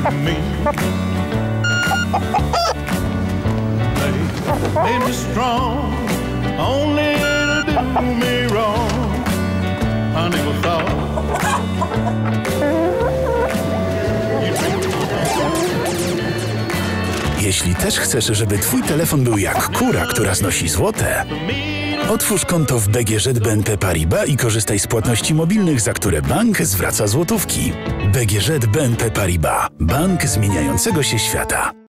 me. They made me strong, only to do me wrong. Honey was thought. Jeśli też chcesz, żeby twój telefon był jak kura, która znosi złote, otwórz konto w Bgż Bnp Paribas i korzystaj z płatności mobilnych, za które bank zwraca złotówki. Bgż Bnp Paribas. Bank zmieniającego się świata.